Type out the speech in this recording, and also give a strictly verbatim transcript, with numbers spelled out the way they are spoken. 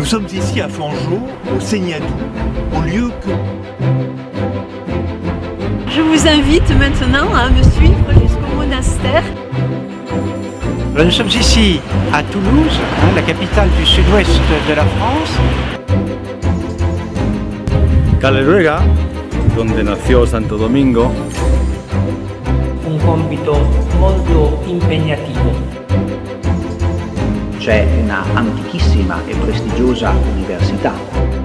Nous sommes ici à Fanjeaux, au Seignadou, au lieu que... Je vous invite maintenant à me suivre jusqu'au monastère. Nous sommes ici à Toulouse, hein, la capitale du sud-ouest de la France. Calleruega, donde nació Santo Domingo. Un compito molto impegnativo. C'è una antichissima e prestigiosa università.